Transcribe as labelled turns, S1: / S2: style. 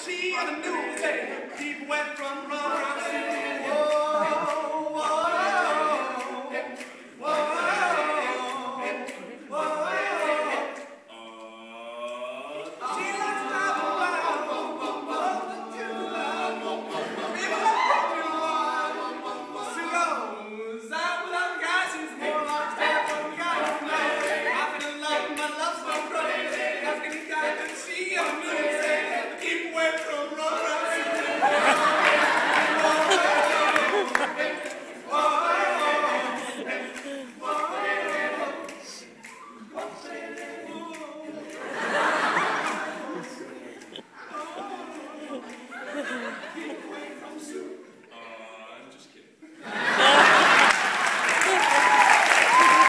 S1: see the news day. People went from run around the city.